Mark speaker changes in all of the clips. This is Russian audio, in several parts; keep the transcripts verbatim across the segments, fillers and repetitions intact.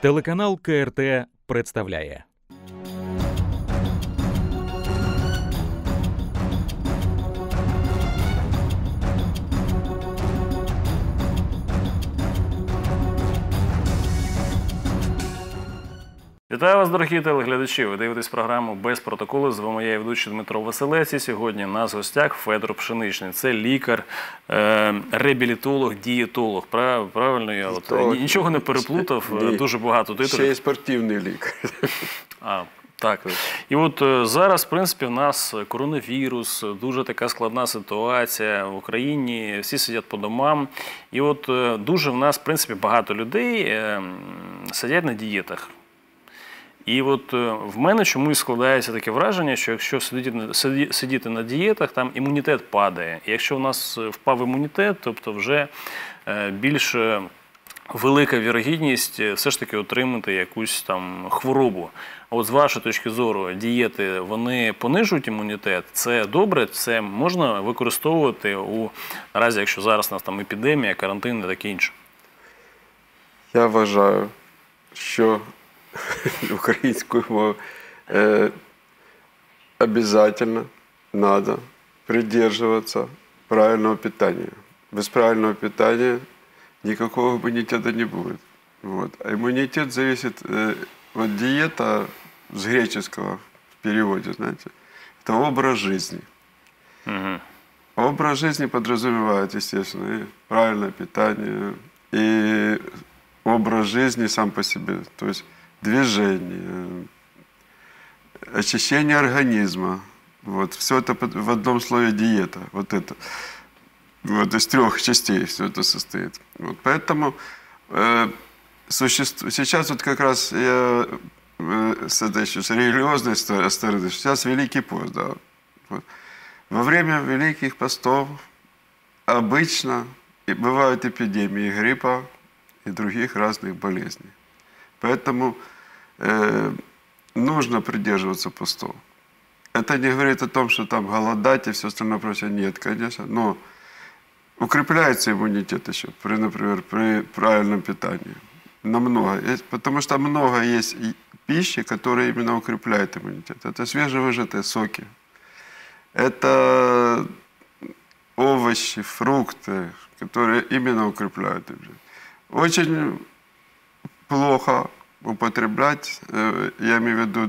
Speaker 1: Телеканал Ка Ер Те представляє.
Speaker 2: Вітаю вас, дорогі телеглядачі! Ви дивитесь програму «Без протоколу». З вами я, і ведучий Дмитро Василець. І сьогодні у нас в гостях Федор Пшеничний. Це лікар, е, реабілітолог, дієтолог. Прав, правильно я? От, нічого не переплутав, Ні. Дуже багато титулів.
Speaker 3: Ще й спортивний лікар.
Speaker 2: А, так. І от е, зараз, в принципі, в нас коронавірус, дуже така складна ситуація в Україні, всі сидять по домам. І от е, дуже в нас, в принципі, багато людей е, сидять на дієтах. І от в мене чомусь складається таке враження, що якщо сидіти, сидіти на дієтах, там імунітет падає. І якщо у нас впав імунітет, тобто вже більш велика вірогідність все ж таки отримати якусь там хворобу. А от з вашої точки зору, дієти, вони понижують імунітет? Це добре? Це можна використовувати у наразі, якщо зараз у нас там епідемія, карантин і таке інше?
Speaker 3: Я вважаю, що украинскую мову, э, обязательно надо придерживаться правильного питания. Без правильного питания никакого иммунитета не будет. Вот. А иммунитет зависит, э, вот диета с греческого в переводе, знаете, это образ жизни. Угу. Образ жизни подразумевает, естественно, и правильное питание, и образ жизни сам по себе, то есть движение, очищение организма. Вот. Все это в одном слове диета. Вот это. Вот из трех частей все это состоит. Вот. Поэтому э, существ... сейчас вот как раз я э, с этой еще с религиозной стороны, сейчас Великий пост. Да. Вот. Во время Великих постов обычно и бывают эпидемии гриппа и других разных болезней. Поэтому э, нужно придерживаться постов. Это не говорит о том, что там голодать и все остальное прочее. Нет, конечно. Но укрепляется иммунитет еще, при, например, при правильном питании. Намного. Потому что много есть пищи, которая именно укрепляет иммунитет. Это свежевыжатые соки. Это овощи, фрукты, которые именно укрепляют иммунитет. Очень плохо употреблять, я имею в виду,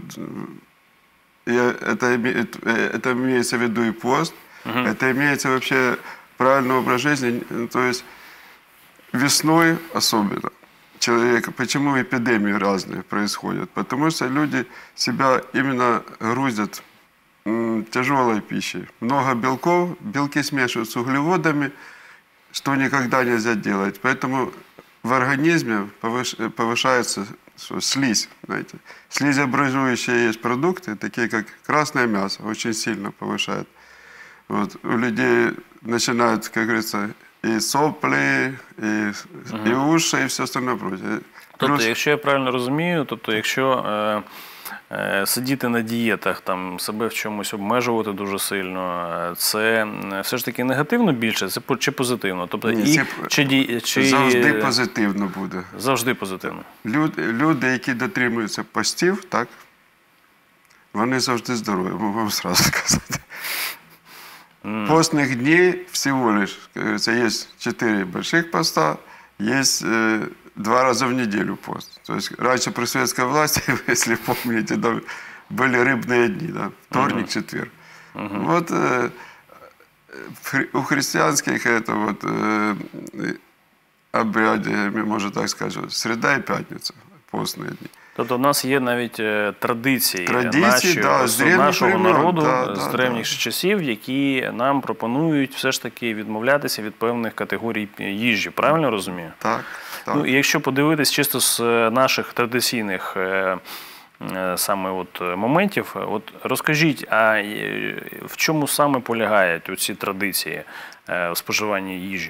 Speaker 3: это, это имеется в виду и пост, угу. Это имеется вообще правильный образ жизни, то есть весной особенно. Человек, почему эпидемии разные происходят? Потому что люди себя именно грузят тяжелой пищей. Много белков, белки смешивают с углеводами, что никогда нельзя делать. Поэтому в организме повышается слизь, знаете. Слизеобразующие есть продукты, такие как красное мясо, очень сильно повышает. Вот. У людей начинают, как говорится, и сопли, и, угу. и уши, и все остальное прочее.
Speaker 2: Тобто, Плюс... якщо я правильно розумію, тобто, якщо е, е, сидіти на дієтах, там, себе в чомусь обмежувати дуже сильно, це все ж таки негативно більше, це чи позитивно? Тобто,
Speaker 3: Ні,
Speaker 2: і,
Speaker 3: це
Speaker 2: чи, чи...
Speaker 3: завжди позитивно буде.
Speaker 2: Завжди позитивно.
Speaker 3: Люди, люди, які дотримуються постів, так, вони завжди здорові, можу вам сразу сказати. Mm. Постных дней всего лишь, как говорится, есть четыре больших поста, есть э, два раза в неделю пост. То есть раньше при советской власти, если помните, да, были рыбные дни, да, вторник, uh-huh. четверг. Uh-huh. Вот э, у христианских это вот э, обряде, можно так сказать, среда и пятница, постные дни.
Speaker 2: Тобто в нас є навіть традиції,
Speaker 3: традиції
Speaker 2: наші,
Speaker 3: да, з
Speaker 2: нашого
Speaker 3: времен,
Speaker 2: народу,
Speaker 3: да,
Speaker 2: з
Speaker 3: да,
Speaker 2: древніх
Speaker 3: да.
Speaker 2: часів, які нам пропонують все ж таки відмовлятися від певних категорій їжі. Правильно розумію?
Speaker 3: Так. так.
Speaker 2: Ну, і якщо подивитись чисто з наших традиційних саме от моментів, от розкажіть, а в чому саме полягають оці традиції споживання їжі?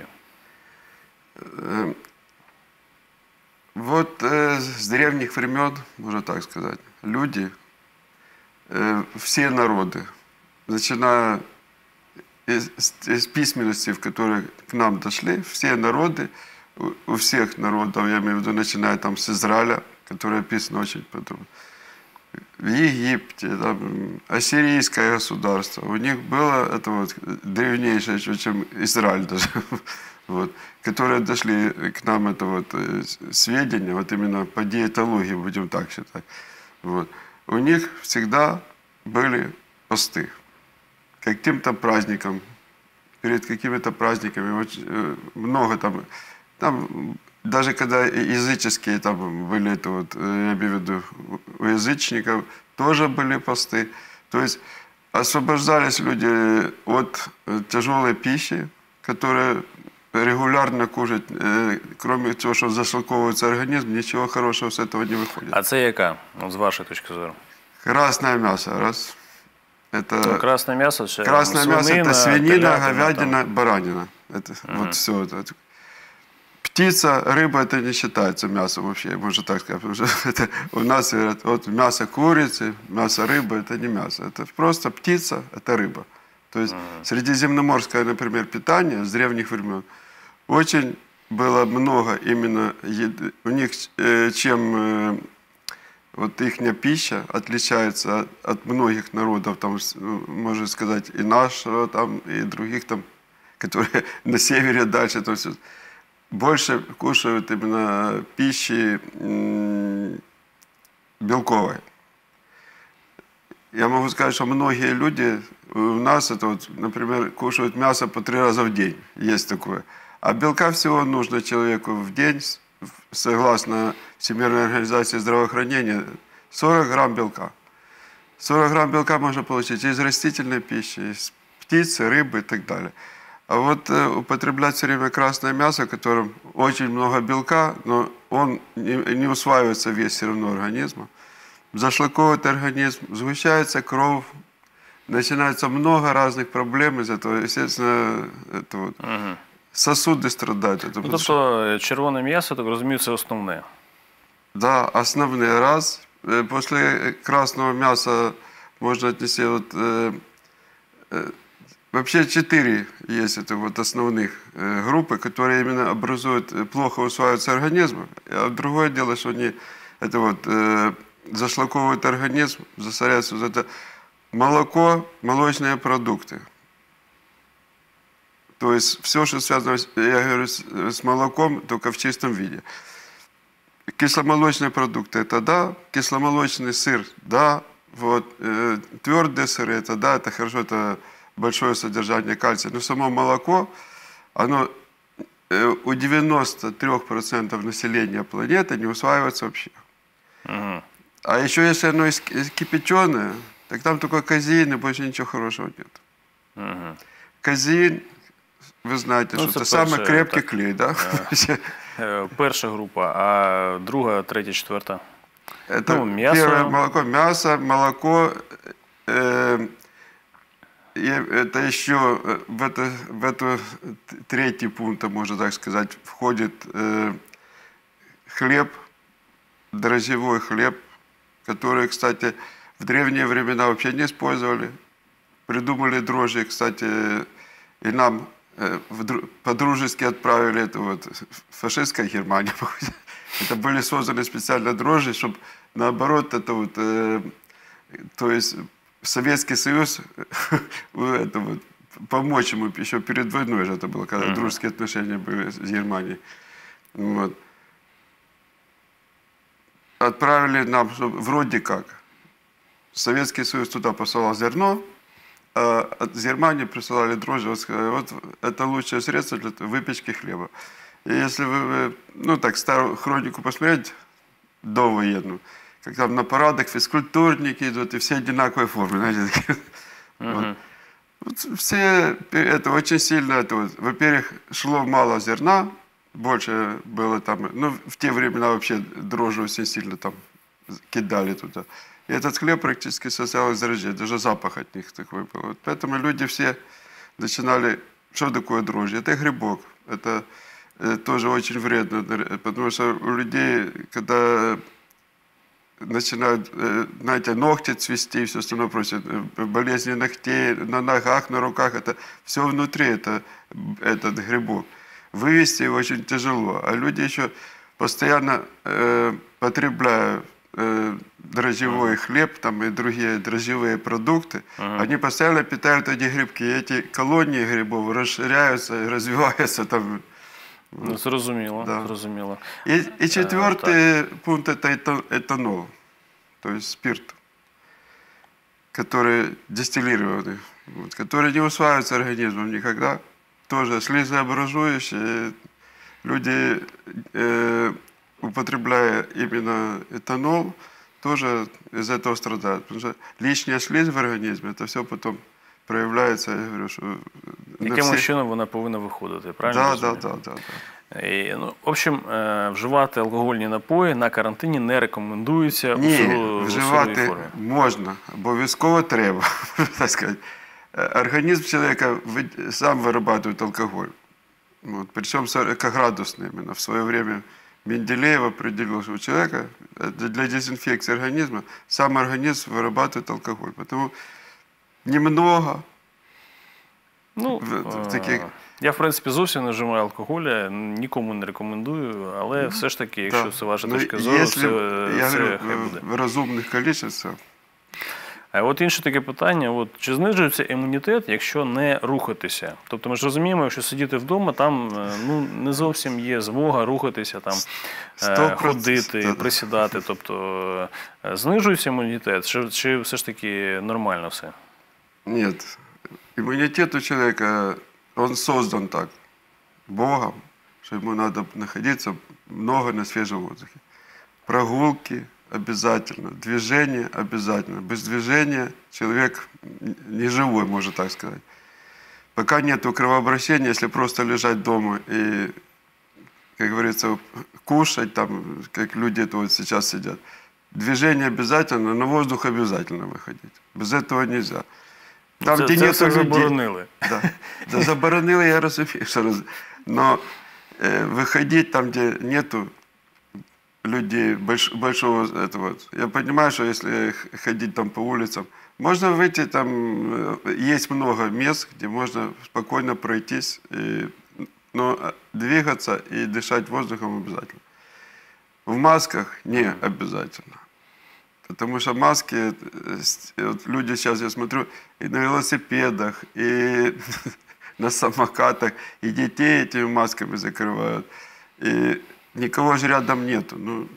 Speaker 3: Вот э, с древних времен, можно так сказать, люди, э, все народы, начиная из, из письменности, в которые к нам дошли, все народы у, у всех народов, я имею в виду, начиная там с Израиля, который описан очень подробно, в Египте, там, ассирийское государство, у них было это вот древнейшее, чем Израиль даже, вот, которые дошли к нам, это вот сведения, вот именно по диетологии, будем так считать. Вот. У них всегда были посты. Каким-то праздником, перед какими-то праздниками, очень, много там, там, даже когда языческие там были, это вот, я имею в виду, у язычников тоже были посты. То есть освобождались люди от тяжелой пищи, которая регулярно кушать, кроме того, что зашлаковывается организм, ничего хорошего с этого не выходит.
Speaker 2: А це яка, от з вашої точки зору?
Speaker 3: Красное мясо, раз. Это
Speaker 2: Ну, красне м'ясо, це
Speaker 3: красное
Speaker 2: свинина,
Speaker 3: мясо, это свинина,
Speaker 2: телятина,
Speaker 3: говядина,
Speaker 2: там.
Speaker 3: баранина. Это
Speaker 2: Мгм.
Speaker 3: вот все. Это. Птица, рыба, это не считается мясом вообще, можно так сказать. Потому что это у нас говорят, вот мясо курицы, мясо рыбы, это не мясо. Это просто птица, это рыба. То есть средиземноморское, например, питание с древних времен очень было много именно еды. У них, э, чем э, вот их пища отличается от, от многих народов, там, можно сказать, и нашего, там, и других, там, которые на севере дальше, то есть больше кушают именно пищи м, белковой. Я могу сказать, что многие люди у нас, это вот, например, кушают мясо по три раза в день, есть такое. А белка всего нужно человеку в день, согласно Всемирной организации здравоохранения, сорок грамм белка. сорок грамм белка можно получить из растительной пищи, из птицы, рыбы и так далее. А вот э, употреблять все время красное мясо, в котором очень много белка, но он не, не усваивается весь все равно организма, зашлаковывает организм, сгущается кровь, начинается много разных проблем из этого. Естественно, это вот,
Speaker 2: Угу.
Speaker 3: сосуды страдают. Это
Speaker 2: Ну,
Speaker 3: потому что-
Speaker 2: тобто червоне м'ясо, так розумію, це основне.
Speaker 3: Да, основные раз. Э, После красного мяса можно отнести вот, э, э, вообще четыре есть это вот основных э, группы, которые именно образуют, э, плохо усваиваются организмом. А другое дело, что они это вот, э, зашлаковывают организм, засоряются. Вот это молоко, молочные продукты. То есть все, что связано, с- я говорю, с, с молоком, только в чистом виде. Кисломолочные продукты – это да, кисломолочный сыр – да, вот, э, твердые сыры – это да, это хорошо, это большое содержание кальция. Но само молоко, оно э, у девяноста трёх процентов населения планеты не усваивается вообще.
Speaker 2: Угу.
Speaker 3: А еще если оно из- из кипяченое, так там только казеин и больше ничего хорошего нет.
Speaker 2: Угу.
Speaker 3: Казеин, вы знаете,
Speaker 2: Ну,
Speaker 3: что
Speaker 2: это
Speaker 3: это самый
Speaker 2: першее,
Speaker 3: крепкий
Speaker 2: так.
Speaker 3: клей, да?
Speaker 2: Е, Перша група, а друга, третя, четверта?
Speaker 3: Это
Speaker 2: Ну, мясо.
Speaker 3: первое молоко, мясо, молоко. э, и это еще э, в, это, в эту т- третий пункт, можно так сказать, входит э, хлеб, дрожжевой хлеб, который, кстати, в древние времена вообще не использовали. Придумали дрожжи, кстати, и нам э, в дру- по-дружески отправили это вот фашистская Германия. Это были созданы специально дрожжи, чтобы наоборот это вот, э, то есть Советский Союз это вот, помочь ему еще перед войной же это было, когда
Speaker 2: Мгм.
Speaker 3: дружеские отношения были с Германией. Вот. Отправили нам, чтобы вроде как, Советский Союз туда посылал зерно, а от Германии присылали дрожжи. Вот, сказали, вот это лучшее средство для выпечки хлеба. И если вы, вы, ну так, старую хронику посмотреть, довоенную, как там на парадах физкультурники идут, и все одинаковой формы, знаете, такие. Вот. Вот все это очень сильно, это вот, во-первых, шло мало зерна, больше было там, ну, в те времена вообще дрожжи очень сильно там кидали туда. И этот хлеб практически состоял из дрожжей, даже запах от них такой был. Вот поэтому люди все начинали, что такое дрожжи? Это грибок, это э, тоже очень вредно, э, потому что у людей, когда начинают, э, знаете, ногти цвести и все остальное прочее, э, болезни ногтей на ногах, на руках, это все внутри, это этот грибок. вывести его очень тяжело. А люди еще постоянно э, потребляя э, дрожжевой uh-huh. хлеб там, и другие дрожжевые продукты, uh-huh. они постоянно питают эти грибки. И эти колонии грибов расширяются и развиваются там.
Speaker 2: Ну, зрозуміло,
Speaker 3: да.
Speaker 2: зрозуміло.
Speaker 3: И, и четвертый а, пункт – это этанол, то есть спирт, который дистиллированный, вот, который не усваивается организмом никогда. Тоже слизообразующие. Люди, э, употребляя именно этанол, тоже из этого страдают. Потому что лишняя слизь в организме, это все потом проявляється, я говорю, що...
Speaker 2: Яким всіх... чином вона повинна виходити, правильно?
Speaker 3: Так, так, так, так.
Speaker 2: Ну, в общем, вживати алкогольні напої на карантині не рекомендується.
Speaker 3: Ні,
Speaker 2: у
Speaker 3: вживати
Speaker 2: формі.
Speaker 3: Можна, обов'язково треба, так сказати. Организм человека сам вырабатывает алкоголь. Вот, причем сорокаградусный именно. В свое время Менделеев определил, что у человека для дезинфекции организма сам организм вырабатывает алкоголь. Потому немного.
Speaker 2: Ну, в, в таких... Я, в принципі, зовсім не вживаю алкоголя, нікому не рекомендую, але все ж таки, якщо да. це ваша точка зору,
Speaker 3: Если,
Speaker 2: це,
Speaker 3: я
Speaker 2: це
Speaker 3: говорю,
Speaker 2: хай буде.
Speaker 3: В розумних количествах.
Speaker 2: А от інше таке питання, от, чи знижується імунітет, якщо не рухатися? Тобто ми ж розуміємо, якщо сидіти вдома, там ну, не зовсім є змога рухатися, там, ходити, да. присідати. Тобто знижується імунітет, чи, чи все ж таки нормально все?
Speaker 3: Ні. Иммунитет у человека, он создан так, Богом, что ему надо находиться много на свежем воздухе. Прогулки обязательно, движение обязательно. Без движения человек не живой, можно так сказать. Пока нет кровообращения, если просто лежать дома и, как говорится, кушать, там, как люди вот сейчас сидят, движение обязательно, на воздух обязательно выходить. Без этого нельзя. Там,
Speaker 2: це,
Speaker 3: где
Speaker 2: це
Speaker 3: нет
Speaker 2: все
Speaker 3: людей,
Speaker 2: заборонили.
Speaker 3: Да, да, заборонили, я разумею, что раз... но э, выходить там, где нету людей, больш, большого этого. Я понимаю, что если ходить там по улицам, можно выйти, там есть много мест, где можно спокойно пройтись, и, но двигаться и дышать воздухом обязательно. В масках не обязательно. Потому что маски, вот люди сейчас, я смотрю, и на велосипедах, и на самокатах, и детей этими масками закрывают. И никого же рядом нету. Ну,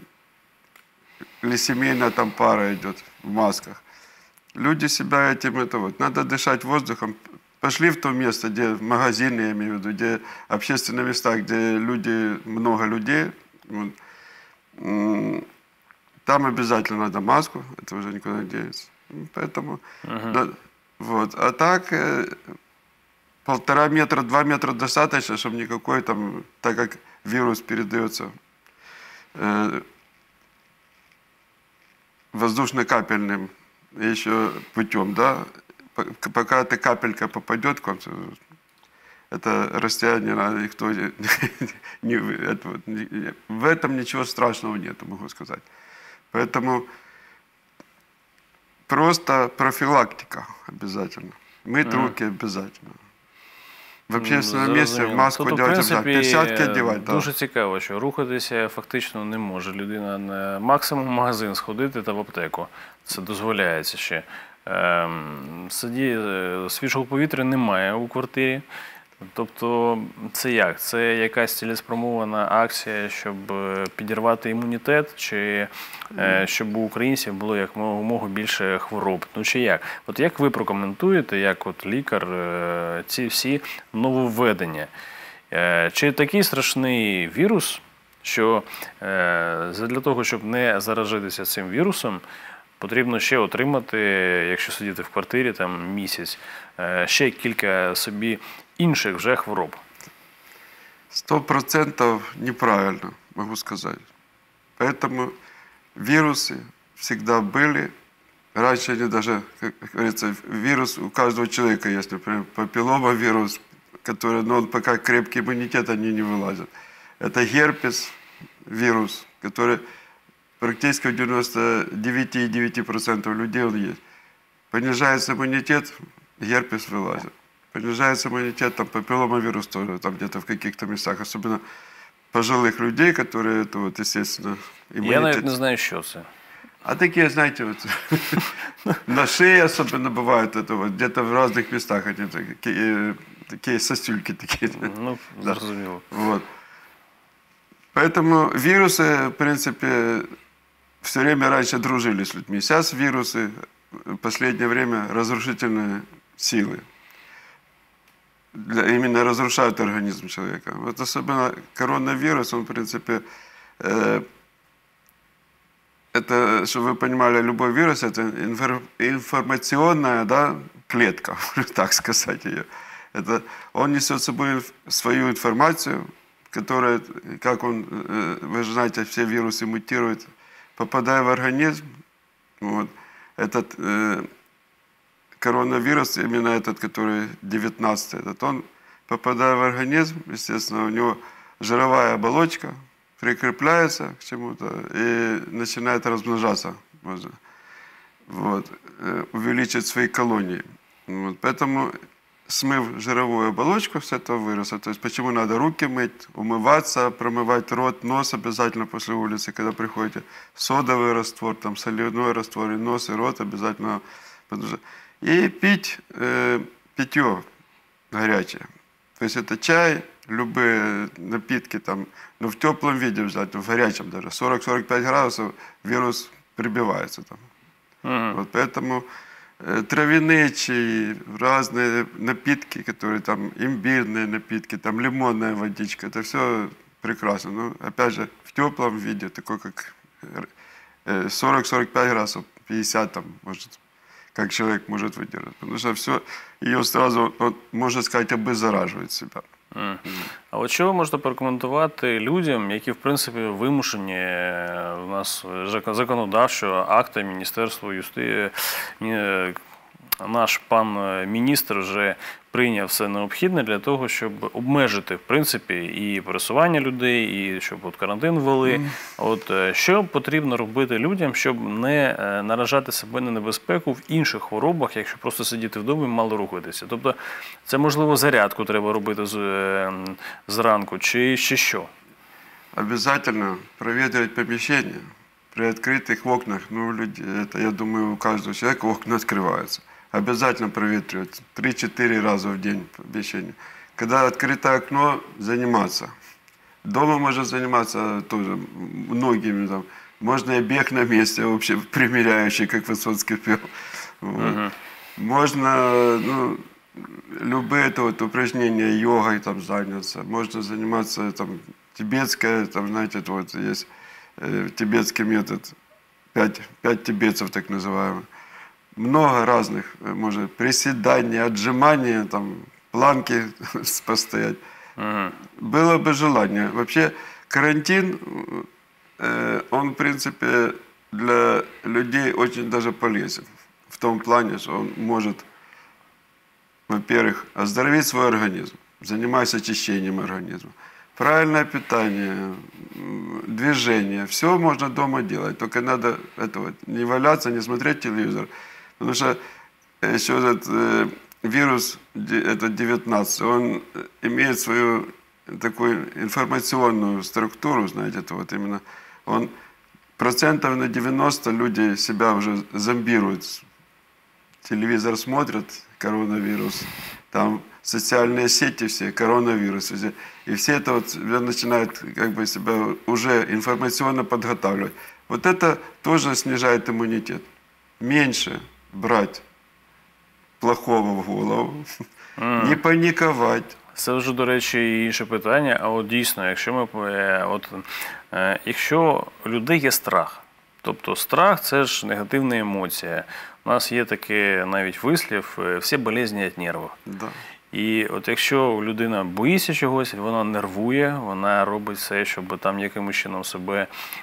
Speaker 3: или семейная там пара идет в масках. Люди себя этим, это вот, надо дышать воздухом. Пошли в то место, где магазины, я имею в виду, где общественные места, где люди, много людей. Вот, там обязательно надо маску, это уже никуда не деется. Поэтому, uh-huh. да, вот. А так, э, полтора метра, два метра достаточно, чтобы никакой там, так как вирус передается э, воздушно-капельным еще путем, да, пока эта капелька попадет к вам, это расстояние, никто не, не, это, не, в этом ничего страшного нет, могу сказать. Поэтому просто профилактика обязательно. Мыть а. руки обязательно. В общественному місці маску
Speaker 2: тобто,
Speaker 3: одягати обов'язково, перчатки одягати.
Speaker 2: Дуже цікаво, що рухатися фактично не може. Людина не максимум в магазин сходити та в аптеку. Це дозволяється ще. Сиді, свіжого повітря немає у квартирі. Тобто це як? Це якась цілеспрямована акція, щоб підірвати імунітет, чи щоб у українців було якомога більше хвороб? Ну чи як? От як ви прокоментуєте, як от лікар, ці всі нововведення? Чи такий страшний вірус, що для того, щоб не заражитися цим вірусом, потрібно ще отримати, якщо сидіти в квартирі там місяць, ще кілька собі інших вже хвороб?
Speaker 3: Сто процентов неправильно, могу сказать. Поэтому вирусы всегда были. Раньше они даже, как говорится, вирус у каждого человека есть, например, папилломавирус, который, но он пока крепкий иммунитет, они не вылазят. Это герпес вирус, который практически у девяноста девяти и девяти процентов людей он есть. Понижается иммунитет, герпес вылазит. понижается иммунитет, там папилломавирус тоже, там где-то в каких-то местах, особенно пожилых людей, которые, это вот, естественно, иммунитет.
Speaker 2: Я навіть не знаю, що це.
Speaker 3: А такие, знаете, вот на шее особенно бывают, это вот где-то в разных местах они такие, такие сосульки такие.
Speaker 2: Ну,
Speaker 3: Да.
Speaker 2: зрозуміло.
Speaker 3: Вот. Поэтому вирусы, в принципе, все время раньше дружили с людьми. Сейчас вирусы в последнее время разрушительные силы. Для, именно разрушают организм человека. Вот особенно коронавирус, он, в принципе, э, это, чтобы вы понимали, любой вирус – это инфор, информационная, да, клетка, так сказать ее. Это, он несет с собой свою информацию, которая, как он, вы же знаете, все вирусы мутируют, попадая в организм. Вот, этот э, коронавирус, именно этот, который девятнадцатый, этот, он, попадая в организм, естественно, у него жировая оболочка прикрепляется к чему-то и начинает размножаться, можно, вот, э, увеличить свои колонии. Вот, поэтому, смыв жировую оболочку с этого вируса, то есть почему надо руки мыть, умываться, промывать рот, нос обязательно после улицы, когда приходите, содовый раствор, там, соляной раствор, и нос, и рот обязательно, и пить э, питье горячее. То есть это чай, любые напитки, там, ну, в теплом виде взять, в горячем даже, сорок-сорок пять градусов, вирус прибивается там. Uh-huh. Вот поэтому э, травяные чаи, разные напитки, которые там, имбирные напитки, там, лимонная водичка, это все прекрасно. Но, опять же, в теплом виде, такой как э, сорок-сорок пять градусов, пятьдесят там, может, как человек может выдержать. Потому что все, ее сразу, вот, можно сказать, обеззараживает себя.
Speaker 2: Mm. А от що ви можете порекомендувати людям, які, в принципі, вимушені в нас законодавчо акти Міністерства юстиції, наш пан міністр вже прийняв все необхідне для того, щоб обмежити, в принципі, і пересування людей, і щоб от карантин ввели. Mm. От що потрібно робити людям, щоб не наражати себе на небезпеку в інших хворобах, якщо просто сидіти вдома і мало рухатися? Тобто це, можливо, зарядку треба робити зранку, чи ще що?
Speaker 3: Обязательно проветривать помещение. При открытых окнах, ну, люди, это, я думаю, у каждого человека окна открываются. Обязательно проветривать три-четыре раза в день помещение. Когда открыто окно, заниматься. Дома можно заниматься тоже многими. Там. Можно и бег на месте, вообще примеряющий, как Высоцкий пел. Вот. Uh-huh. Можно, ну, любые это, вот, упражнения, йогой там заняться. Можно заниматься там, тибетское, там, знаете, это, вот, есть э, тибетский метод. Пять, пять тибетцев, так называемых. Много разных, может, приседания, отжимания, там, планки постоять. Uh-huh. Было бы желание. Вообще, карантин, э, он, в принципе, для людей очень даже полезен. В том плане, что он может, во-первых, оздоровить свой организм, занимаясь очищением организма. Правильное питание, движение, все можно дома делать. Только надо это вот, не валяться, не смотреть телевизор. Потому что еще этот э, вирус, этот девятнадцатый, он имеет свою такую информационную структуру, знаете, это вот именно, он процентов на девяносто люди себя уже зомбируют. Телевизор смотрят, коронавирус, там социальные сети все, коронавирус, и все это вот начинают как бы себя уже информационно подготавливать. Вот это тоже снижает иммунитет. Меньше брать плохого в голову, mm. не панікувати.
Speaker 2: Це вже, до речі, інше питання. А от дійсно, якщо ми от якщо у людей є страх, тобто страх це ж негативна емоція. У нас є такий навіть вислів, всі болезні від нервів.
Speaker 3: Да.
Speaker 2: І от якщо людина боїться чогось, вона нервує, вона робить все, щоб там якимось чином себе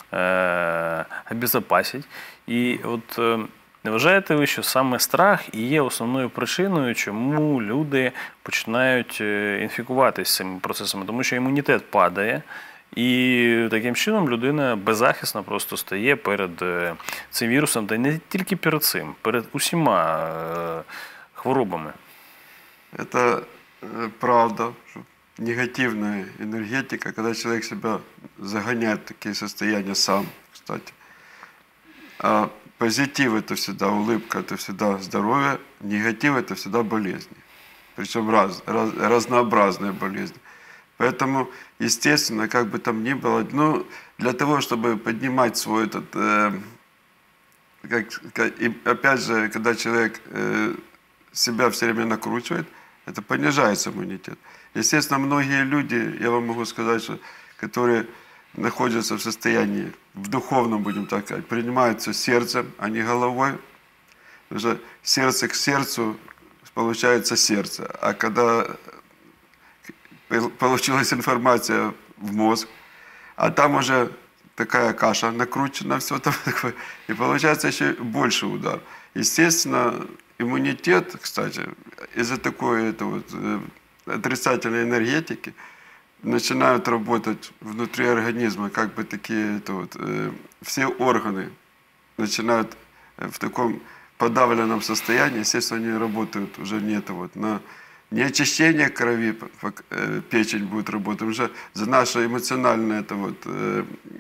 Speaker 2: е, обезопасить. І от е, не вважаєте ви, що саме страх і є основною причиною, чому люди починають інфікуватися цими процесами? Тому що імунітет падає, і таким чином людина беззахисно просто стає перед цим вірусом, та не тільки перед цим, перед усіма хворобами.
Speaker 3: это э, правда, что негативная энергетика, когда человек себя загоняет в такие состояния сам, кстати. А позитив – это всегда улыбка, это всегда здоровье, негатив – это всегда болезни. Причем раз, раз, разнообразные болезни. Поэтому, естественно, как бы там ни было, ну, для того, чтобы поднимать свой этот, э, как, как, и опять же, когда человек э, себя все время накручивает, это понижается иммунитет. Естественно, многие люди, я вам могу сказать, что, которые находятся в состоянии, в духовном, будем так сказать, принимают все сердцем, а не головой. Потому что сердце к сердцу получается сердце. А когда получилась информация в мозг, а там уже такая каша накручена, все там такое, и получается еще больше удар. Естественно, иммунитет, кстати, из-за такой это вот, отрицательной энергетики начинают работать внутри организма, как бы такие, это вот, э, все органы начинают в таком подавленном состоянии, естественно, они работают уже не это вот, на не очищение крови, э, печень будет работать, уже за наше эмоциональное, это вот, э,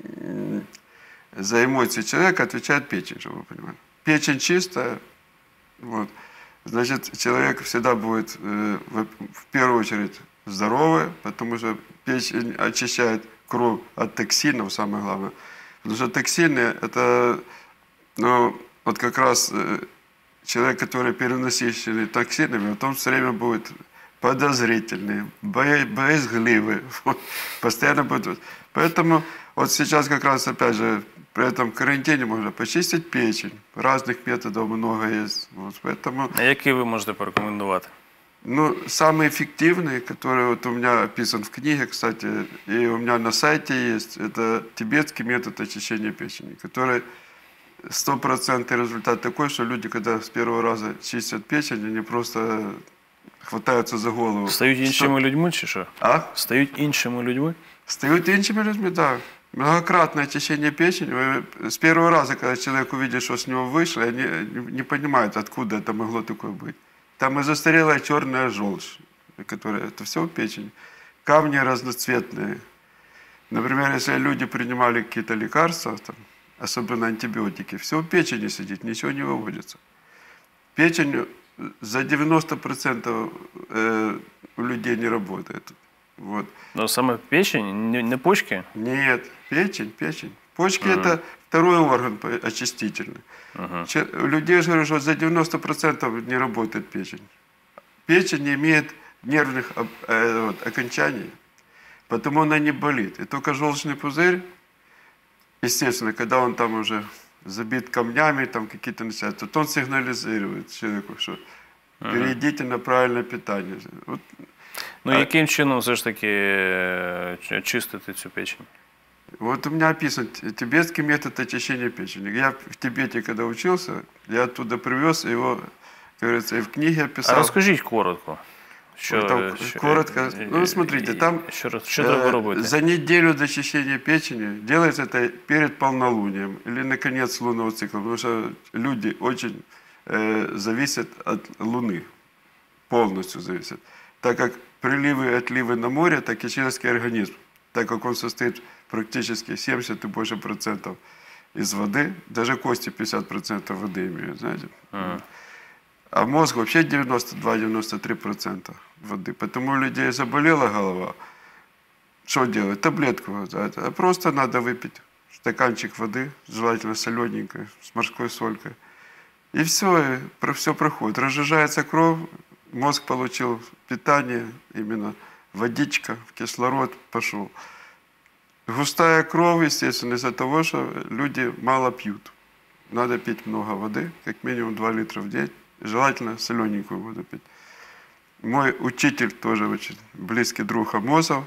Speaker 3: за эмоции человека отвечает печень, чтобы вы понимали. Печень чистая, вот, значит, человек всегда будет э, в, в первую очередь здоровый, потому что печень очищает кровь от токсинов, самое главное. Потому что токсины – это, ну, вот как раз э, человек, который перенасыщенный токсинами, вот он все время будет подозрительный, боязгливый, постоянно будет. Поэтому вот сейчас как раз, опять же, при этом карантине можно почистить печень. Разных методов много есть. Вот, поэтому,
Speaker 2: а які ви можете порекомендувати?
Speaker 3: ну, самый эффективный, который вот у меня описан в книге, кстати, и у меня на сайте есть, это тибетский метод очищения печени, который стопроцентный результат такой, что люди, когда с первого раза чистят печень, они просто хватаются за голову.
Speaker 2: Стають іншими людьми чи що?
Speaker 3: А?
Speaker 2: Стають іншими людьми?
Speaker 3: Стают іншими людьми, да. Многократное очищение печени. Вы с первого раза, когда человек увидит, что с него вышло, они не понимают, откуда это могло такое быть. Там и застарелая черная желчь, которая, это все в печени. Камни разноцветные. Например, если люди принимали какие-то лекарства, там, особенно антибиотики, все в печени сидит, ничего не выводится. Печень за девяносто процентов э, у людей не работает. Вот.
Speaker 2: Но саме печень, не, не почки?
Speaker 3: Нет, печень, печень. Почки
Speaker 2: Ага.
Speaker 3: это второй орган очистительный.
Speaker 2: Ага.
Speaker 3: Че- У людей же говорю, что за девяносто процентов не работает печень. Печень не имеет нервных об- э, вот, окончаний, потому она не болит. И только желчный пузырь, естественно, когда он там уже забит камнями, там какие-то начинают, то он сигнализирует человеку, что перейдите на правильное питание. Вот.
Speaker 2: Ну,
Speaker 3: А-
Speaker 2: яким чином все ж таки е, чи- чистити цю печень?
Speaker 3: Вот у меня описан т- тибетский метод очищения печени. Я в Тибете, когда учился, я оттуда привез его, как говорится, и в книге
Speaker 2: А
Speaker 3: описал.
Speaker 2: розкажіть коротко. Що,
Speaker 3: Ну, там
Speaker 2: що-
Speaker 3: коротко.
Speaker 2: е,
Speaker 3: Ну, смотрите,
Speaker 2: е,
Speaker 3: там,
Speaker 2: Що, роз- що
Speaker 3: Э,
Speaker 2: треба робити?
Speaker 3: За неделю до очищения печени делается это перед полнолунием или на конец лунного цикла, потому что люди очень э, зависят от Луны, полностью зависят. Так как приливы и отливы на море, так и человеческий организм, так как он состоит практически семьдесят и больше процентов из воды, даже кости пятьдесят процентов воды имеют, знаете.
Speaker 2: Ага.
Speaker 3: А мозг вообще девяносто два — девяносто три процента воды. Поэтому у людей заболела голова. Что делать? Таблетку. вот, А это- а просто надо выпить стаканчик воды, желательно солененькой, с морской солькой. И все, и про все проходит. Разжижается кровь, мозг получил питание, именно водичка, кислород пошел. Густая кровь, естественно, из-за того, что люди мало пьют. Надо пить много воды, как минимум два литра в день. Желательно солененькую воду пить. Мой учитель, тоже очень близкий друг Амосов,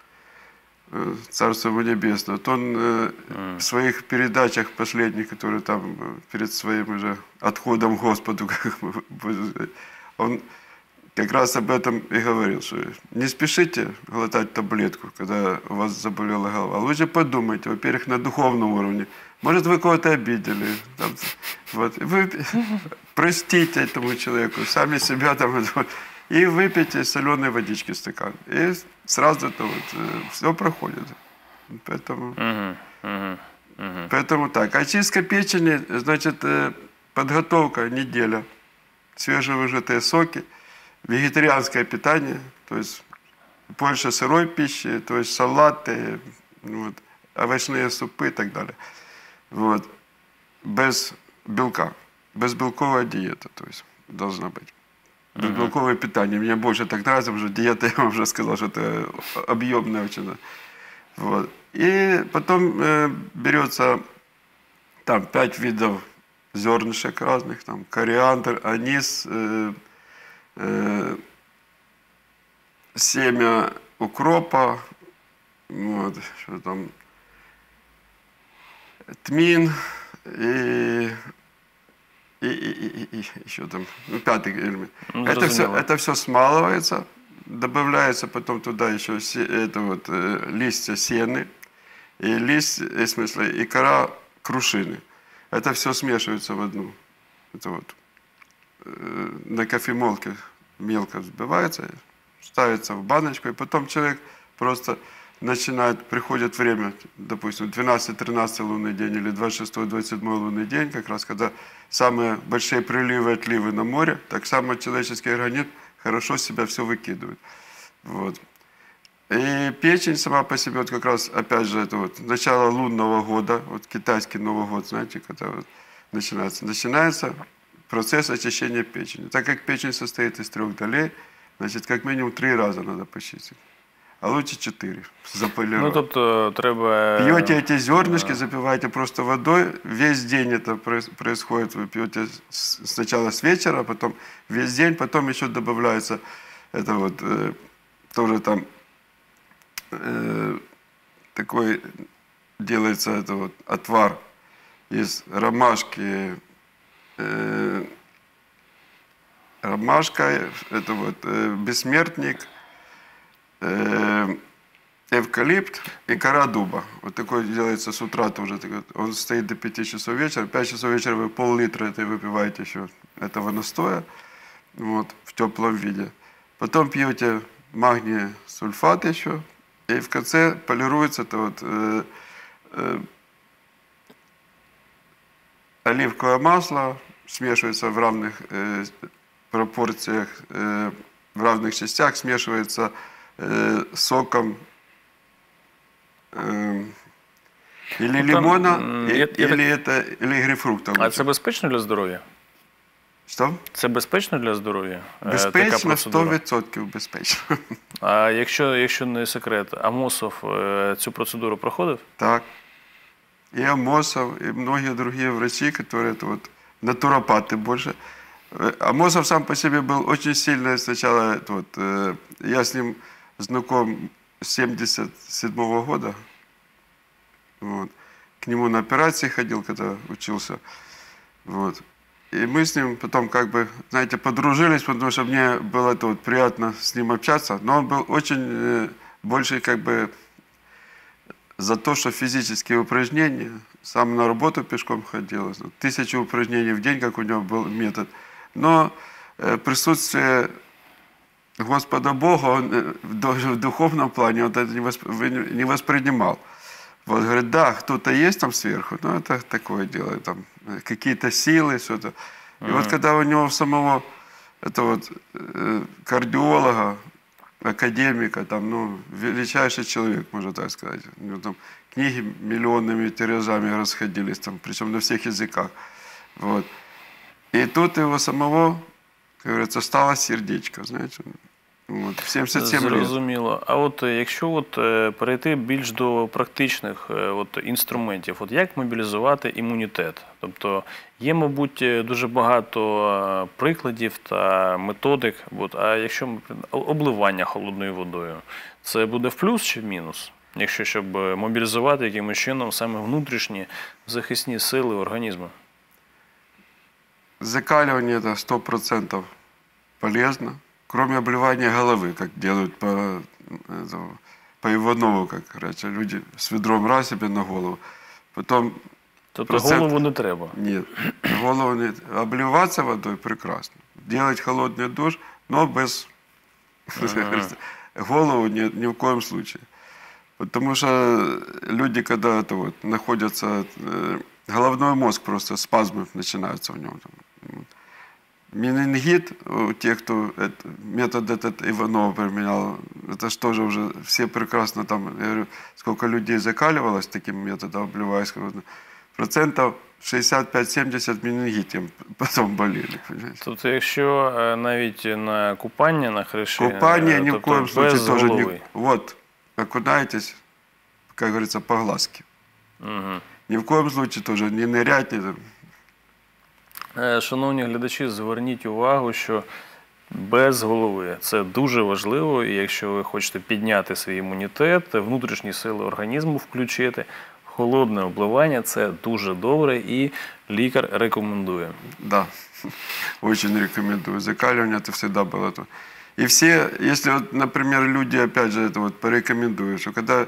Speaker 3: э, Царство ему небесное, вот он э, в своих передачах последних, которые там э, перед своим уже отходом к Господу, как бы, будем сказать, он как раз об этом и говорил, что не спешите глотать таблетку, когда у вас заболела голова. Лучше подумайте, во-первых, на духовном уровне. Может, вы кого-то обидели. Там, вот, вы простите этому человеку, сами себя там и выпейте соленой водички стакан. И сразу это вот все проходит. Поэтому,
Speaker 2: Угу, угу, угу.
Speaker 3: поэтому так. Очистка печени, значит, подготовка неделя, свежевыжатые соки, вегетарианское питание, то есть больше сырой пищи, то есть салаты, вот, овощные супы и так далее. Вот. Без белка, безбелковая диета, то есть должна быть. Безбелковое питание. Мне больше так нравится, потому что диета, я вам уже сказал, что это объемная очень. Вот. И потом э, берется там пять видов зернышек разных, там кориандр, анис, э, э, семя укропа, вот, что там, тмин и, и, и, и, и еще там, ну, пятый элемент.
Speaker 2: Ну,
Speaker 3: это, все,
Speaker 2: разумело.
Speaker 3: это все смалывается, добавляется потом туда еще се, это вот, э, листья сены, и лист, в смысле, и кора крушины. Это все смешивается в одну. Это вот э, на кофемолке мелко взбивается, ставится в баночку, и потом человек просто начинает, приходит время, допустим, двенадцатый-тринадцатый лунный день или двадцать шестой-двадцать седьмой лунный день, как раз когда самые большие приливы и отливы на море, так само человеческий организм хорошо себя все выкидывает. Вот. И печень сама по себе, вот как раз, опять же, это вот начало лунного года, вот китайский Новый год, знаете, когда вот начинается, начинается процесс очищения печени. Так как печень состоит из трех долей, значит, как минимум три раза надо почистить. А лучше четыре, заполировать.
Speaker 2: Ну, тобто треба...
Speaker 3: Пьете эти зернышки, запиваете просто водой, весь день это происходит, вы пьете сначала с вечера, потом весь день, потом еще добавляется, это вот, э, тоже там, э, такой делается это вот отвар из ромашки, э, ромашка, это вот э, бессмертник, э, эвкалипт и кора дуба. Вот такой делается с утра тоже. Он стоит до пяти часов вечера. В пять часов вечера вы пол-литра этой выпиваете еще этого настоя, вот, в теплом виде. Потом пьете магний сульфат еще. И в конце полируется это вот, э, э, оливковое масло, смешивается в равных э, пропорциях, э, в равных частях, смешивается э, соком э, или
Speaker 2: Ну, там,
Speaker 3: лимона,
Speaker 2: м,
Speaker 3: и-
Speaker 2: я- я
Speaker 3: или, это, или грейпфрукта.
Speaker 2: А це безпечно для здоров'я?
Speaker 3: Що?
Speaker 2: Це безпечно для здоров'я? е, така
Speaker 3: Безпечно,
Speaker 2: процедура?
Speaker 3: сто відсотків безпечно.
Speaker 2: А якщо, якщо не секрет, Амосов е, цю процедуру проходив?
Speaker 3: Так. И Амосов, и многие другие врачи, которые это вот натуропаты больше. Э, Амосов сам по себе был очень сильный сначала. Это вот, э, я с ним знаком с семьдесят седьмого года. Вот. К нему на операции ходил, когда учился. Вот. И мы с ним потом как бы, знаете, подружились, потому что мне было это вот приятно с ним общаться. Но он был очень э, больше как бы за то, что физические упражнения, сам на работу пешком ходил, тысячи упражнений в день, как у него был метод. Но э, присутствие Господа Бога он э, в ду- в духовном плане он это не, восп- вы- не воспринимал. Вот, говорит, да, кто-то есть там сверху, но это такое дело, там э, какие-то силы, что-то. И вот когда у него самого, это вот, э, кардиолога, академика, там, ну, величайший человек, можно так сказать. У него там книги миллионными тиражами расходились, там, причем на всех языках. Вот. И тут его самого, как говорится, стало сердечко, знаете. Вот, в семьдесят семь лет.
Speaker 2: Зрозуміло. А от е, якщо от е, перейти більш до практичних е, от інструментів, от як мобілізувати імунітет? Тобто є, мабуть, е, дуже багато е, прикладів та методик. От, а якщо ми при- обливання холодною водою, це буде в плюс чи в мінус? Якщо щоб е, мобілізувати якимось чином саме внутрішні захисні сили організму?
Speaker 3: Закаливание это сто процентов полезно, кроме обливания головы, как делают по, это, по Иванову, как раньше люди с ведром раз себе на голову. Потом
Speaker 2: Тобто
Speaker 3: Процент-
Speaker 2: голову не треба.
Speaker 3: нет, голову нет. Обливаться водой прекрасно. Делать холодный душ, но без Uh-huh. Голову ни, ни в коем случае. Потому что люди, когда это вот находятся, головной мозг просто спазмы начинаются в нем. Менингит у тех, кто это, метод этот Иванова применял, это что же уже все прекрасно там, я говорю, сколько людей закаливалось таким методом, обливаясь, процентов шістдесят п'ять - сімдесят менингітом потім боліли.
Speaker 2: Тобто, якщо навіть на купання, на хрещі,
Speaker 3: купання ні в коем случае тоже
Speaker 2: голови.
Speaker 3: не... Вот, окунаетесь, как говорится, по глазки.
Speaker 2: Угу.
Speaker 3: Ни в коем случае тоже не нырять, не...
Speaker 2: Шановні глядачі, зверніть увагу, що без голови це дуже важливо, і якщо ви хочете підняти свій імунітет, внутрішні сили організму включити, холодне обливання – це дуже добре, і лікар рекомендує.
Speaker 3: Да, очень рекомендую. Закаливание это всегда было то. И все, если, вот, например, люди, опять же, это вот порекомендуют, что когда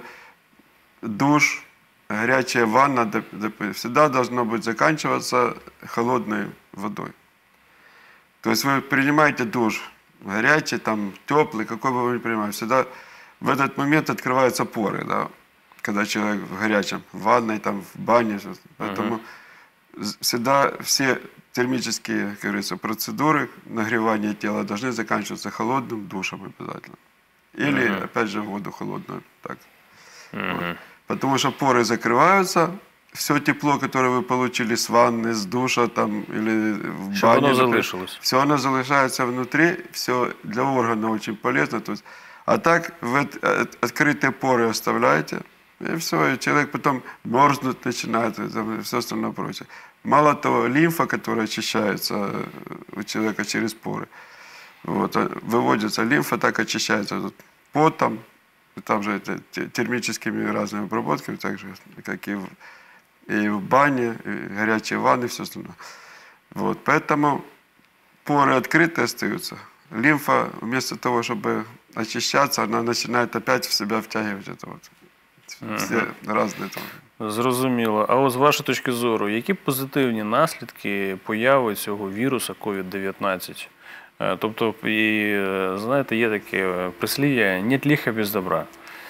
Speaker 3: душ, горячая ванна, всегда должно быть заканчиваться холодной водой. То есть вы принимаете душ, горячий, там, теплый, какой бы вы ни принимали, всегда в этот момент открываются поры, да, когда человек в горячем, в ванной, там, в бане. Поэтому uh-huh. всегда все термические, как говорится, процедуры нагревания тела должны заканчиваться холодным душем обязательно. Или, uh-huh. опять же, воду холодную. Так. Uh-huh. Вот. Потому что поры закрываются, все тепло, которое вы получили с ванны, с душа там, или в
Speaker 2: Чтобы
Speaker 3: бане,
Speaker 2: оно залишилось.
Speaker 3: Все оно залишается внутри, все для органа очень полезно. То есть, а так вы открытые поры оставляете, и все, и человек потом мерзнуть начинает, и все остальное прочее. Мало того, лимфа, которая очищается у человека через поры, вот, выводится лимфа, так очищается потом, там же это, термическими разными обработками, так же, как и в, и в бане, и горячие ванны, и все остальное. Вот, поэтому поры открытые остаются. Лимфа, вместо того, чтобы очищаться, она начинает опять в себя втягивать это вот. Всі
Speaker 2: ага.
Speaker 3: різні там.
Speaker 2: Зрозуміло. А от з вашої точки зору, які позитивні наслідки появи цього вірусу ковід дев'ятнадцять? Тобто, і, знаєте, є таке прислів'я «нет лиха без добра».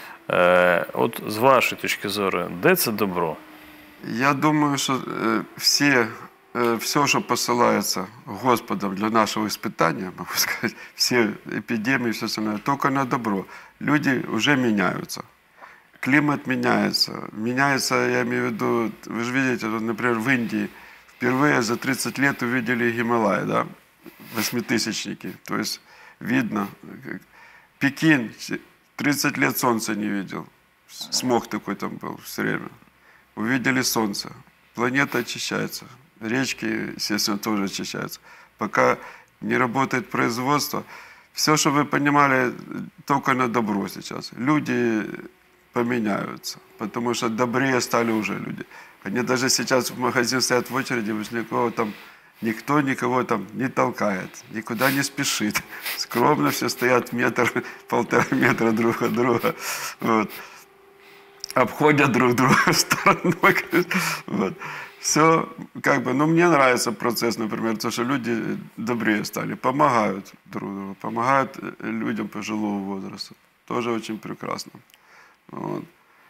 Speaker 2: От з вашої точки зору, де це добро?
Speaker 3: Я думаю, що всі, все, що посилається Господом для нашого іспитання, можу сказати, всі епідемії, все остальное, тільки на добро. Люди вже міняються. Климат меняется. Меняется, я имею в виду, вы же видите, например, в Индии впервые за тридцать лет увидели Гималай, да, восьмитысячники. То есть видно. Пекин тридцать лет солнца не видел. Смог такой там был все время. Увидели солнце. Планета очищается. Речки, естественно, тоже очищаются. Пока не работает производство. Все, что вы понимали, только на добро сейчас. Люди поменяются, потому что добрее стали уже люди. Они даже сейчас в магазин стоят в очереди, никого там, никто никого там не толкает, никуда не спешит. Скромно все стоят метр, полтора метра друг от друга. Вот. Обходят друг друга стороной. Вот. Все, как бы, ну, мне нравится процесс, например, то, что люди добрее стали, помогают друг другу, помогают людям пожилого возраста. Тоже очень прекрасно. Вот.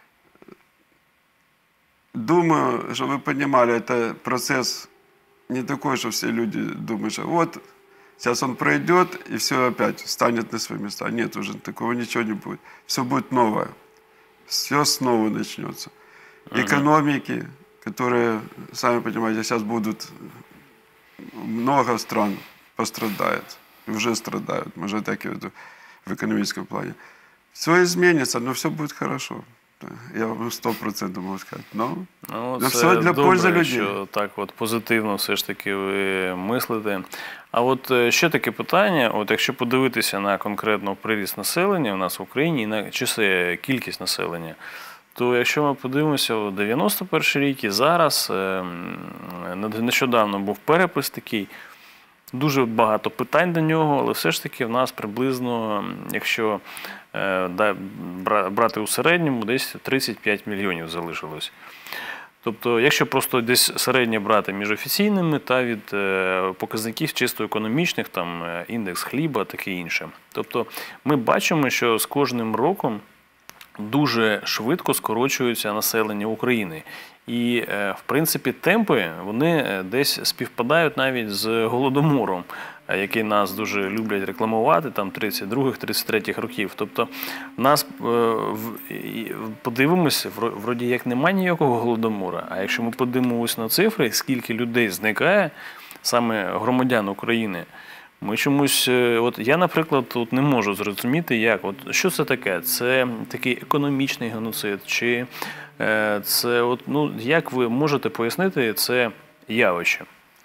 Speaker 3: Думаю, что вы понимали, это процесс не такой, что все люди думают, что вот сейчас он пройдет и все опять станет на свои места. Нет, уже такого ничего не будет. Все будет новое. Все снова начнется. Uh-huh. Экономики, которые, сами понимаете, сейчас будут, много стран пострадает, уже страдают, уже так и в экономическом плане. Все изменится, но все будет хорошо. Я вам сто процентів можу сказати. Но,
Speaker 2: ну,
Speaker 3: но
Speaker 2: це
Speaker 3: все для
Speaker 2: добре,
Speaker 3: пользи людей.
Speaker 2: Що так от позитивно все ж таки ви мислите. А от ще таке питання, от якщо подивитися на конкретно приріст населення у нас в Україні і на часи, кількість населення, то якщо ми подивимося у дев'яносто перший рік і зараз, нещодавно був перепис такий, дуже багато питань до нього, але все ж таки в нас приблизно, якщо брати у середньому, десь тридцять п'ять мільйонів залишилось. Тобто, якщо просто десь середнє брати між офіційними та від е, показників чисто економічних, там е, індекс хліба, таке інше. Тобто, ми бачимо, що з кожним роком дуже швидко скорочується населення України. І, е, в принципі, темпи, вони десь співпадають навіть з Голодомором, е, який нас дуже люблять рекламувати, там, тридцять других - тридцять третіх років. Тобто, нас, е, в, і, подивимося, вро- вроді як немає ніякого Голодомора, а якщо ми подивимося на цифри, скільки людей зникає, саме громадян України, ми чомусь, е, от я, наприклад, от не можу зрозуміти, як, от що це таке? Це такий економічний геноцид, чи е, це, от, ну, як ви можете пояснити це явище?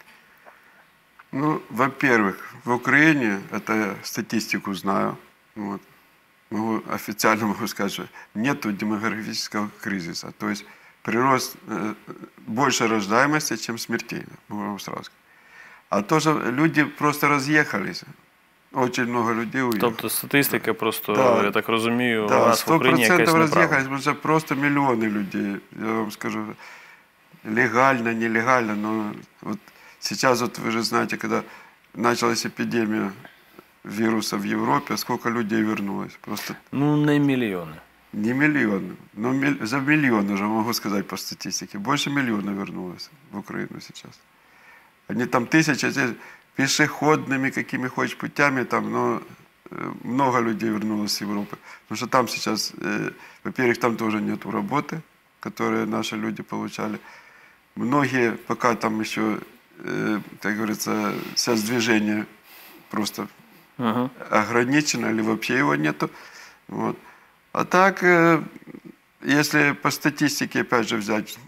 Speaker 3: Ну, во-первых, в Украине, это я статистику знаю, вот, могу, официально могу сказать, что нет демографического кризиса. То есть прирост, э, больше рождаемости, чем смертей, могу вам сразу сказать. А то, что люди просто разъехались, очень много людей уехало.
Speaker 2: Тобто статистика просто,
Speaker 3: Да.
Speaker 2: я так розумію, у
Speaker 3: Да,
Speaker 2: нас в
Speaker 3: сто
Speaker 2: Україні якась
Speaker 3: процентов
Speaker 2: неправда.
Speaker 3: разъехались, потому что просто миллионы людей, я вам скажу, легально, нелегально, но вот сейчас вот вы же знаете, когда началась эпидемия вируса в Европе, сколько людей вернулось, просто
Speaker 2: Ну, не мільйони.
Speaker 3: не миллионы, но миль- за миллион уже могу сказать по статистике, больше миллиона вернулось в Украину сейчас. Они там тысяча, здесь пешеходными, какими хочешь путями, там, но э, много людей вернулось с Европы. Потому что там сейчас, э, во-первых, там тоже нету работы, которые наши люди получали. Многие пока там еще, э, как говорится, сейчас движение просто
Speaker 2: Угу.
Speaker 3: ограничено или вообще его нету. Вот. А так, э, если по статистике, опять же, взять,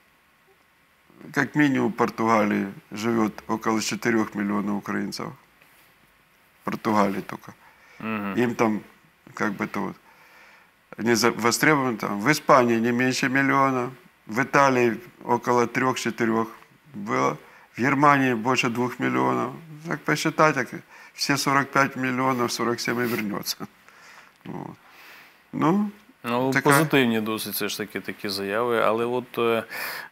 Speaker 3: как минимум в Португалии живет около четырёх миллионов украинцев. В Португалии только.
Speaker 2: Угу.
Speaker 3: Им там, как бы это вот, они за- востребованы там. В Испании не меньше миллиона, в Италии около трех-четырех было, в Германии больше двух миллионов. Так посчитать, так все сорок пять миллионов, сорок семь и вернется. Вот. Ну,
Speaker 2: Ну,
Speaker 3: Така-
Speaker 2: позитивні досить все ж таки такі заяви, але от е,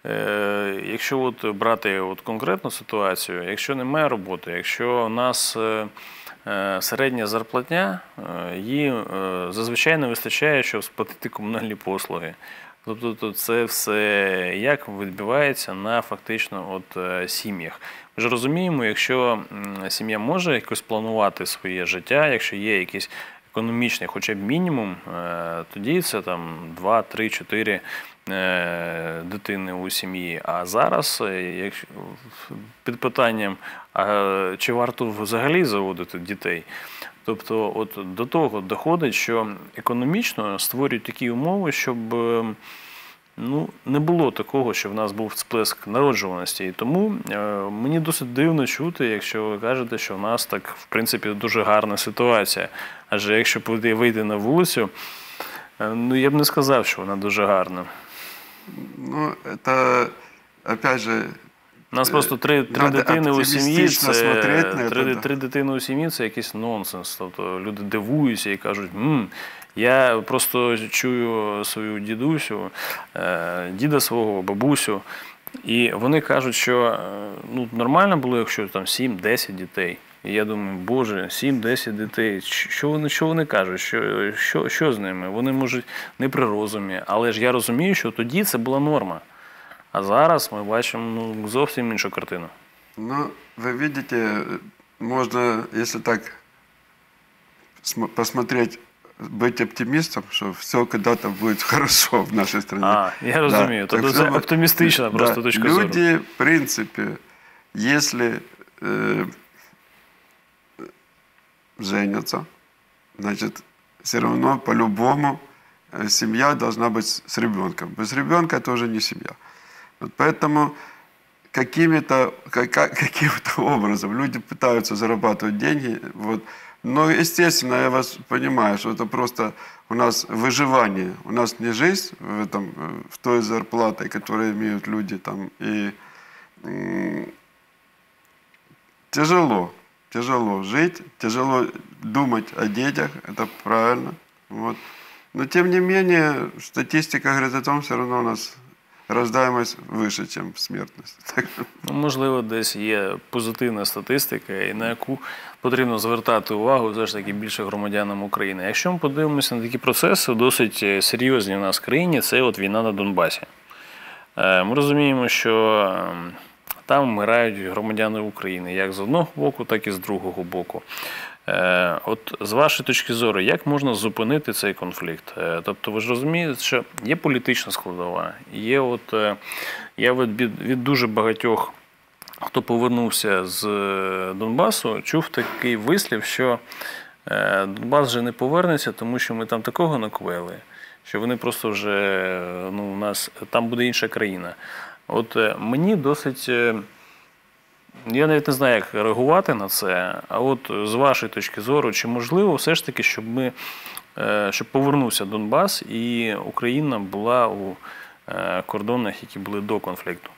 Speaker 2: е, якщо от брати от конкретну ситуацію, якщо немає роботи, якщо у нас е, е, середня зарплатня, е, її е, зазвичай не вистачає, щоб сплатити комунальні послуги. Тобто то це все як відбувається на фактично от е, сім'ях. Ми ж розуміємо, якщо м, сім'я може якось планувати своє життя, якщо є якісь економічний хоча б мінімум, е, тоді це там два, три, чотири е, дитини у сім'ї. А зараз, е, якщо під питанням, а чи варто взагалі заводити дітей, тобто от до того доходить, що економічно створюють такі умови, щоб е, ну, не було такого, що в нас був сплеск народжуваності. І тому е, мені досить дивно чути, якщо ви кажете, що в нас так, в принципі, дуже гарна ситуація. Адже якщо буде вийти на вулицю, е, ну, я б не сказав, що вона дуже гарна.
Speaker 3: ну, это, опять же,
Speaker 2: У нас просто три, три
Speaker 3: Надо
Speaker 2: дитини у сім'ї,
Speaker 3: оптимістично
Speaker 2: це,
Speaker 3: смотреть на
Speaker 2: три,
Speaker 3: это, да.
Speaker 2: три дитини у сім'ї – це якийсь нонсенс. Тобто люди дивуються і кажуть, «М, я просто чую свою дідусю, е, діда свого, бабусю, і вони кажуть, що е, ну, нормально було, якщо там сім-десять дітей. І я думаю, боже, сім-десять дітей, що вони, що вони кажуть, що, що, що з ними? Вони, можуть, не при розумі, але ж я розумію, що тоді це була норма. А зараз ми бачимо ну, зовсім іншу картину.
Speaker 3: ну, вы видите, можно, если так см- посмотреть, быть оптимистом, что все когда-то будет хорошо в нашей стране.
Speaker 2: А, я розумію.
Speaker 3: так
Speaker 2: Тобто це
Speaker 3: що-
Speaker 2: оптимістична просто
Speaker 3: Да,
Speaker 2: точка зору.
Speaker 3: люди, в принципе, если э, женятся, значит, все равно по-любому э, семья должна быть с с ребенком. Без ребенка это уже не семья. Вот поэтому какими-то, как- как- каким-то образом люди пытаются зарабатывать деньги. Вот. Но, естественно, я вас понимаю, что это просто у нас выживание. У нас не жизнь в, этом, э, в той зарплатой, которую имеют люди там. И м, тяжело, тяжело жить, тяжело думать о детях, это правильно. Вот. Но, тем не менее, статистика говорит о том, все равно у нас рождаемость выше, чем смертность.
Speaker 2: Ну, можливо, десь є позитивна статистика, і на яку потрібно звертати увагу все ж таки більше громадянам України. Якщо ми подивимося на такі процеси, досить серйозні в нас в країні, це от війна на Донбасі. Ми розуміємо, що там вмирають громадяни України як з одного боку, так і з другого боку. От з вашої точки зору, як можна зупинити цей конфлікт? Тобто ви ж розумієте, що є політична складова, є от, я від, від дуже багатьох, хто повернувся з Донбасу, чув такий вислів, що Донбас вже не повернеться, тому що ми там такого накоїли, що вони просто вже, ну, у нас, там буде інша країна. От мені досить... Я навіть не знаю, як реагувати на це, а от з вашої точки зору, чи можливо все ж таки, щоб ми, щоб повернувся Донбас і Україна була у кордонах, які були до конфлікту?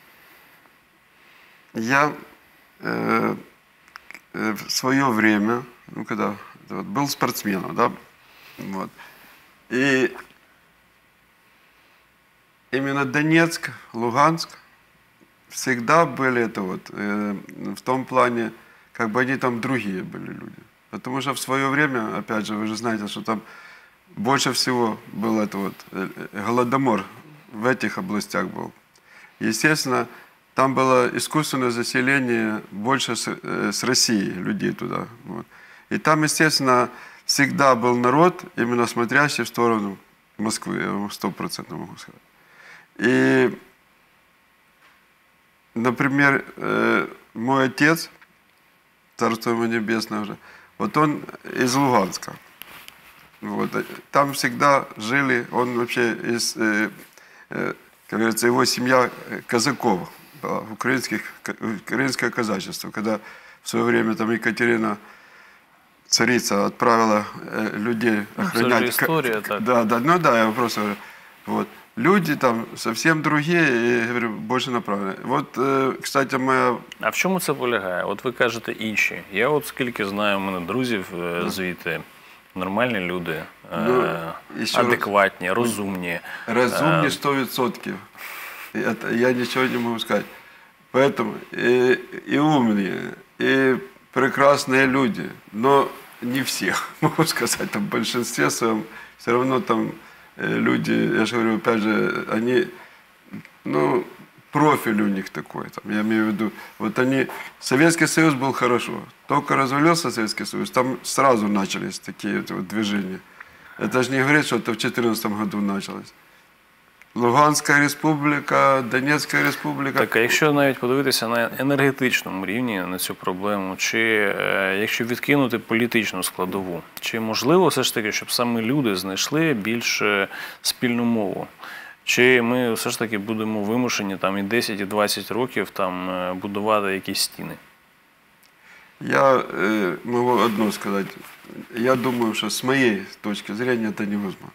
Speaker 3: Я э, в свое время, ну, когда вот, был спортсменом, да, вот, и именно Донецк, Луганск всегда были это вот, э, в том плане, как бы они там другие были люди. Потому что в свое время, опять же, вы же знаете, что там больше всего был это вот, э, голодомор в этих областях был. Естественно, там было искусственное заселение больше с, э, с России, людей туда. Вот. И там, естественно, всегда был народ, именно смотрящий в сторону Москвы, я вам сто процентов могу сказать. И, например, э, мой отец, царство ему небесное уже, вот он из Луганска. Вот. Там всегда жили, он вообще из, э, э, как говорится, его семья казаков, украинских, украинское казачество. Когда в свое время там Екатерина, царица, отправила э, людей охранять.
Speaker 2: Ну, это же история, так.
Speaker 3: Да, да, ну да, я просто говорю. Вот. Люди там совсем другие, и, говорю, больше направлены. Вот, э, кстати, моя...
Speaker 2: А в чому це полягає? От ви кажете інші. Я от скільки знаю, у мене друзів звідти, нормальні люди,
Speaker 3: Ну,
Speaker 2: адекватні, розумні.
Speaker 3: Разумні сто відсотків. Я ничего не могу сказать. Поэтому и, и умные, и прекрасные люди, но не все, могу сказать, там в большинстве своем все равно там люди, я же говорю, опять же, они, ну, профиль у них такой, там, я имею в виду, вот они, Советский Союз был хорошо, только развалился Советский Союз, там сразу начались такие вот движения. Это же не говорит, что это в две тысячи четырнадцатом году началось. Луганська республіка, Донецька республіка.
Speaker 2: Так, а якщо навіть подивитися на енергетичному рівні на цю проблему, чи якщо відкинути політичну складову, чи можливо все ж таки, щоб саме люди знайшли більш спільну мову? Чи ми все ж таки будемо вимушені там і десять, і двадцять років там будувати якісь стіни?
Speaker 3: Я э, могу одно сказать. Я думаю, что с моей точки зрения это невозможно.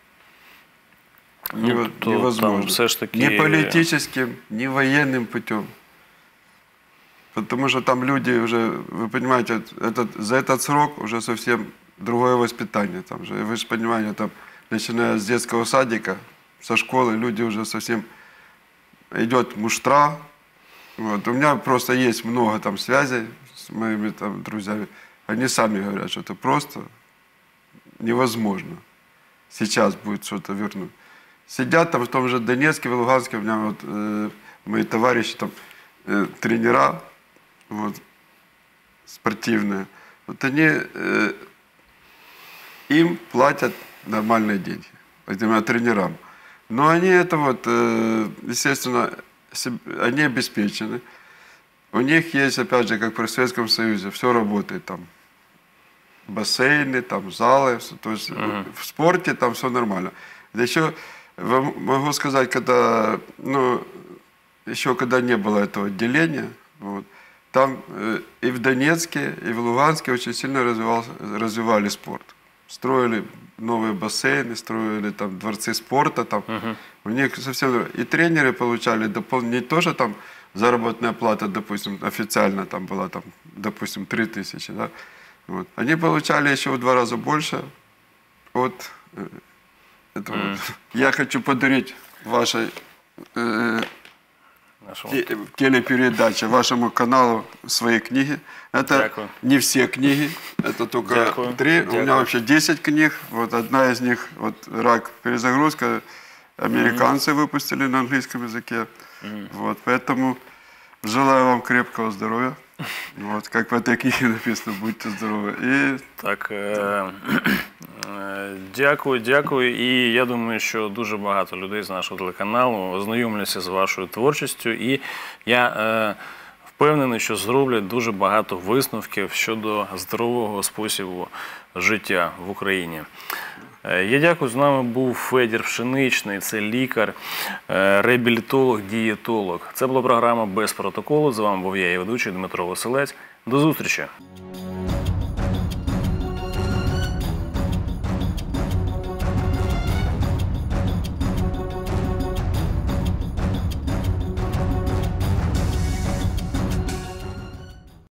Speaker 2: Ну,
Speaker 3: невозможно.
Speaker 2: Все ж таки...
Speaker 3: Ни политическим, ни военным путем. Потому что там люди уже, вы понимаете, этот, за этот срок уже совсем другое воспитание. Там же, вы же понимаете, там, начиная с детского садика, со школы, люди уже совсем... Идет муштра. Вот. У меня просто есть много там связей с моими там друзьями. Они сами говорят, что это просто невозможно. Сейчас будет что-то вернуть. Сидят там в том же Донецке, в Луганске, у меня вот э, мои товарищи там, э, тренера, вот, спортивные, вот они, э, им платят нормальные деньги, этим тренерам. Но они это вот, э, естественно, они обеспечены. У них есть, опять же, как при Советском Союзе, все работает там. Бассейны, там, залы, то есть uh-huh. в спорте там все нормально. Да еще могу сказать, когда, ну, еще когда не было этого отделения, вот, там э, и в Донецке, и в Луганске очень сильно развивался, развивали спорт. Строили новые бассейны, строили там дворцы спорта, там, uh-huh. у них совсем... И тренеры получали дополнительно, не тоже там заработная плата, допустим, официально там была, там, допустим, три тысячи, да, вот. Они получали еще в два раза больше от этого. Mm. Я хочу подарить вашей э,
Speaker 2: Нашому.
Speaker 3: те- телепередаче, вашему каналу свои книги. Это
Speaker 2: Дякую.
Speaker 3: не все книги, это только
Speaker 2: Дякую.
Speaker 3: три. У
Speaker 2: Дякую.
Speaker 3: меня вообще десять книг. Вот одна из них, вот «Рак. Перезагрузка», американцы выпустили на английском языке. Вот, поэтому желаю вам крепкого здоровья. Вот, как в этой книге написано, будьте здоровы. И
Speaker 2: Так, е, е, дякую, дякую. І я думаю, що дуже багато людей з нашого телеканалу ознайомляться з вашою творчістю. І я е, впевнений, що зроблять дуже багато висновків щодо здорового способу життя в Україні. Е, Я дякую, з нами був Федір Пшеничний, це лікар, е, реабілітолог, дієтолог. Це була програма «Без протоколу». З вами був я і ведучий Дмитро Василець. До зустрічі!